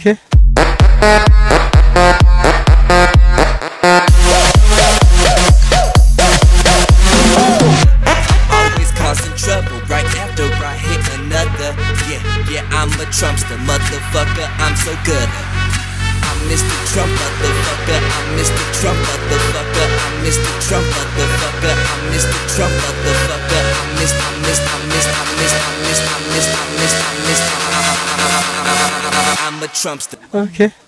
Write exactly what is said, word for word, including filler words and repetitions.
Okay. Always causing trouble right after I hit another. Yeah, yeah, I'm a Trumpster, motherfucker, I'm so good. I'm Mister Trump, motherfucker, I'm Mister Trump, motherfucker, I'm Mister Trump, motherfucker, I'm Mister Trump, motherfucker, I'm Mister, I'm Mister, I'm Mister, I'm Mister, I'm Mister, I'm Mister, I'm Mister, I'm Mister, I'm a Trumpster. Okay.